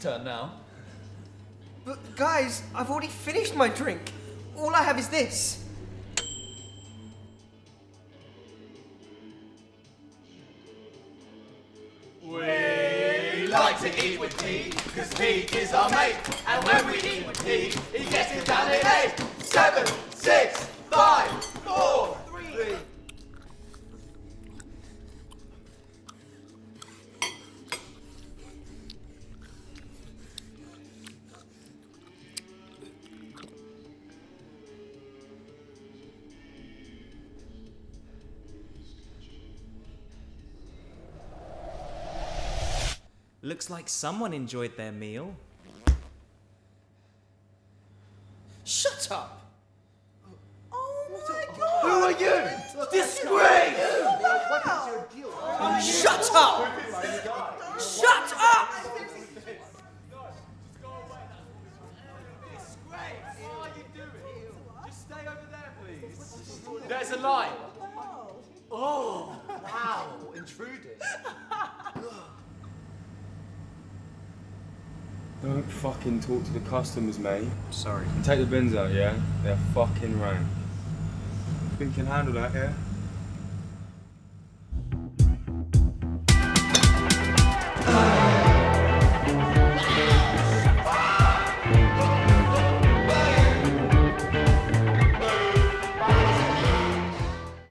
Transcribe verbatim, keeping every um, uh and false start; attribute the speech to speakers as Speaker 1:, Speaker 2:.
Speaker 1: turn now.
Speaker 2: But guys, I've already finished my drink. All I have is this.
Speaker 3: We like to eat with Pete, because Pete is our mate. And when we eat with Pete, he gets it down in eight, seven, six, five, four, three.
Speaker 4: Looks like someone enjoyed their meal.
Speaker 2: Shut up!
Speaker 5: Oh my God!
Speaker 3: Who are you? Disgrace!
Speaker 2: Shut up! Shut up!
Speaker 3: There's a line. Oh, wow, intruding.
Speaker 6: Don't fucking talk to the customers, mate.
Speaker 4: Sorry.
Speaker 6: And take the bins out, yeah? They're fucking rank. Think you can handle that, yeah?